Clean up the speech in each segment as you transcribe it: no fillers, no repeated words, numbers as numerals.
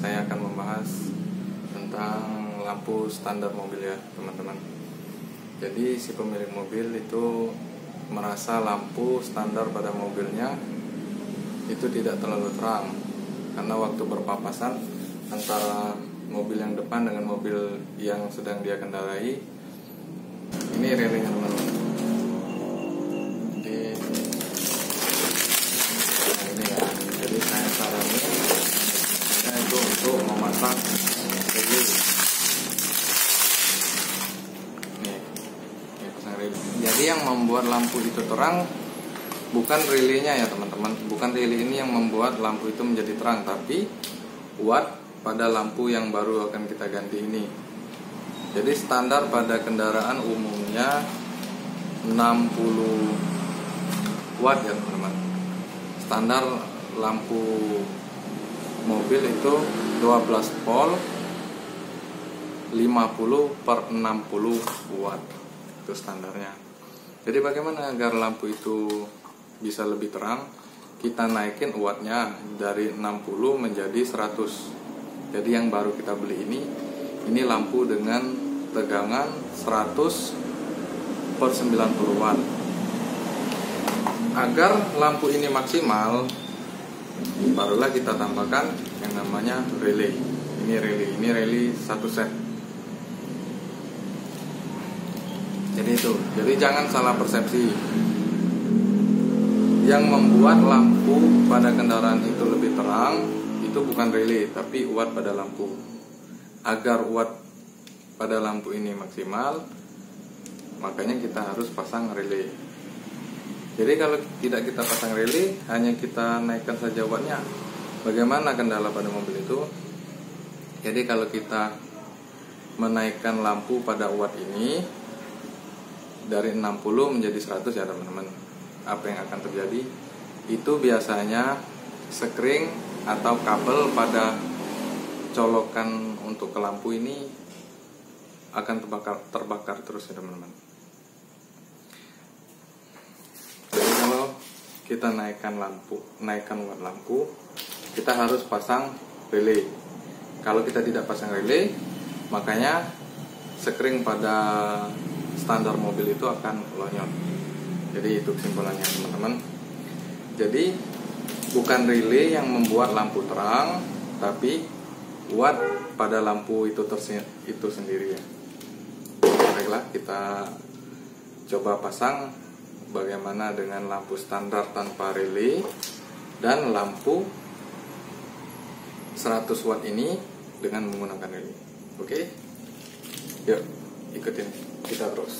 saya akan membahas tentang lampu standar mobil ya teman-teman. Jadi si pemilik mobil itu merasa lampu standar pada mobilnya itu tidak terlalu terang, karena waktu berpapasan antara mobil yang depan dengan mobil yang sedang dia kendarai, ini relingnya teman-teman. Jadi saya saranin itu untuk memasang relay. Nih, pasang relay. Jadi yang membuat lampu itu terang bukan relaynya ya teman-teman. Bukan relay ini yang membuat lampu itu menjadi terang, tapi watt pada lampu yang baru akan kita ganti ini. Jadi standar pada kendaraan umumnya 60 watt ya teman-teman. Standar lampu mobil itu 12 volt 50/60 watt, itu standarnya. Jadi bagaimana agar lampu itu bisa lebih terang? Kita naikin wattnya dari 60 menjadi 100. Jadi yang baru kita beli ini lampu dengan tegangan 100/90 watt. Agar lampu ini maksimal, barulah kita tambahkan yang namanya relay. Ini relay satu set. Jadi jangan salah persepsi. Yang membuat lampu pada kendaraan itu lebih terang itu bukan relay, tapi watt pada lampu. Agar watt pada lampu ini maksimal, makanya kita harus pasang relay. Jadi kalau tidak kita pasang relay, hanya kita naikkan saja wattnya, bagaimana kendala pada mobil itu? Jadi kalau kita menaikkan lampu pada watt ini dari 60 menjadi 100 ya teman-teman, apa yang akan terjadi? Itu biasanya sekring atau kabel pada colokan untuk ke lampu ini akan terbakar terus ya teman-teman. Kita naikkan watt lampu, kita harus pasang relay. Kalau kita tidak pasang relay, makanya sekring pada standar mobil itu akan lonyot. Jadi itu kesimpulannya teman-teman. Jadi bukan relay yang membuat lampu terang, tapi watt pada lampu itu sendiri ya. Baiklah, kita coba pasang bagaimana dengan lampu standar tanpa relay dan lampu 100 watt ini dengan menggunakan relay. Oke? Yuk, ikutin kita terus.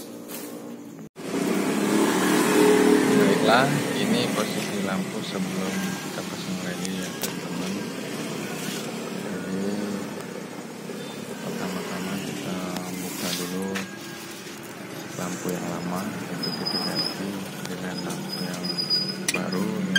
Baiklah, ini posisi lampu sebelum kita pasang relay ya teman-teman. Jadi pertama-tama kita buka dulu lampu yang lama, itu kita ganti dengan lampu yang baru yang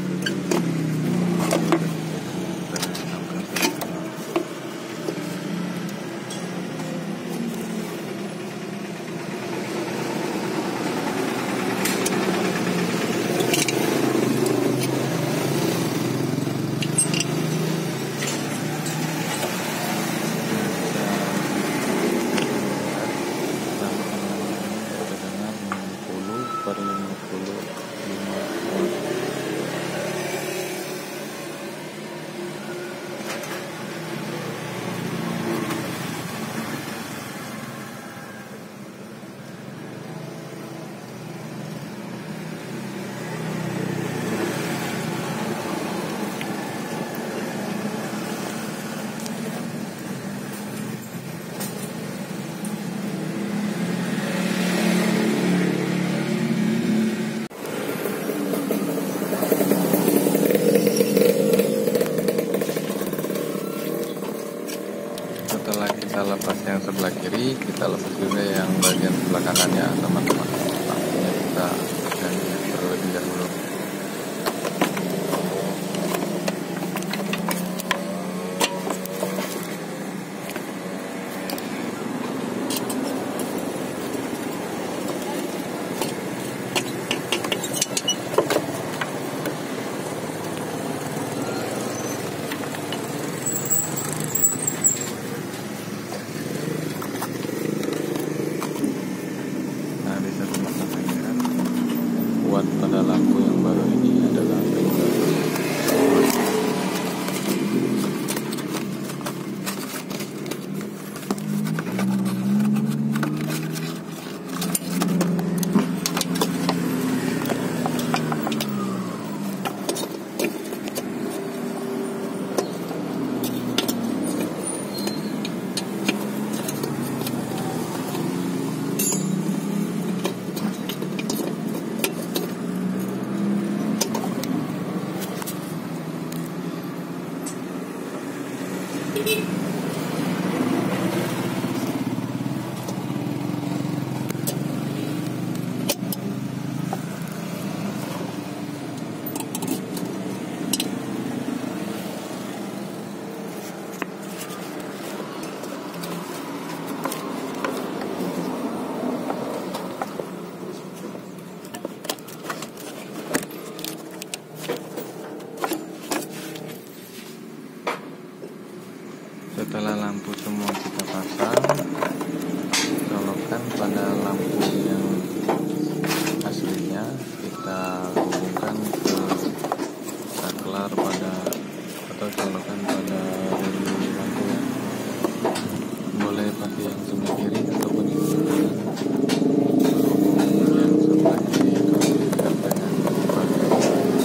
kita lepas yang sebelah kiri, kita lepas juga yang bagian sebelah kanannya teman-teman. Lampunya kita ganti terlebih dahulu. Setelah lampu semua kita pasang, colokan pada lampu yang aslinya, kita hubungkan ke saklar pada atau colokan pada rili lampu ya. Boleh pakai yang sebelah kiri ataupun yang sebelah kanan. Yang sebelah kiri itu diikat dengan baterai.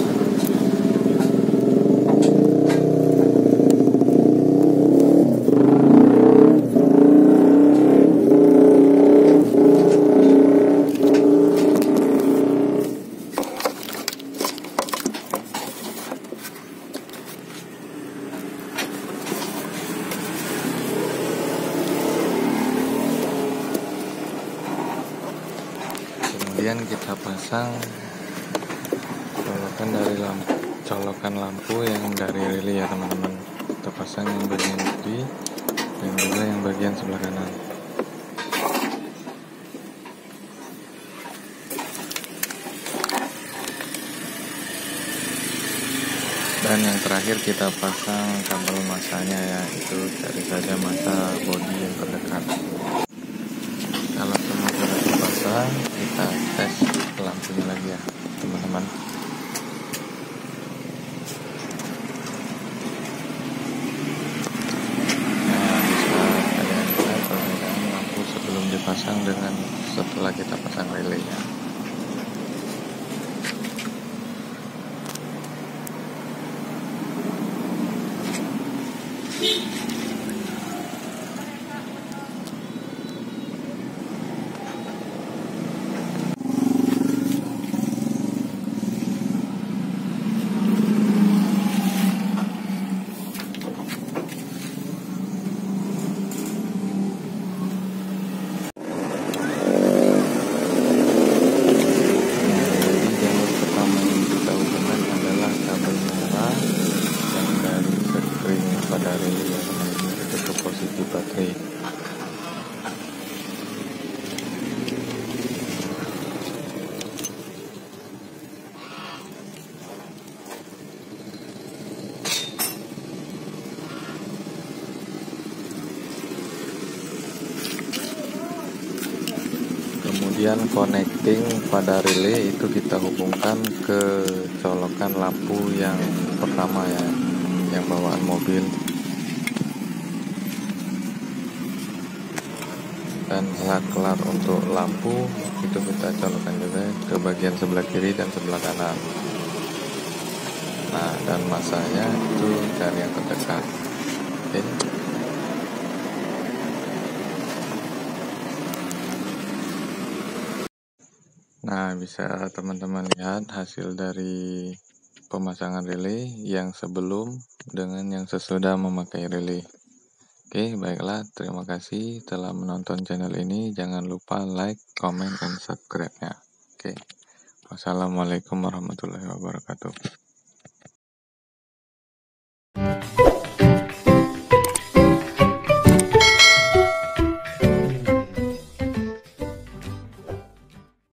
Kemudian kita pasang colokan lampu yang dari rili ya teman-teman. Kita pasang yang bagian kiri dan juga yang bagian sebelah kanan. Dan yang terakhir kita pasang kabel masanya ya, itu cari saja masa bodi yang terdekat. Kalau semua sudah terpasang, kita tes lampunya lagi ya teman-teman. Nah, bisa kalian lihat perbedaan lampu sebelum dipasang dengan setelah kita pasang relaynya. Pada relay yang itu ke posisi baterai. Kemudian connecting pada relay itu kita hubungkan ke colokan lampu yang pertama ya, yang bawaan mobil. Dan saklar untuk lampu itu kita colokan juga ke bagian sebelah kiri dan sebelah kanan. Nah, dan masanya itu dari yang terdekat. Oke. Nah, bisa teman-teman lihat hasil dari pemasangan relay yang sebelum dengan yang sesudah memakai relay. Oke, baiklah, terima kasih telah menonton channel ini. Jangan lupa like, comment, dan subscribe-nya. Oke, wassalamualaikum warahmatullahi wabarakatuh.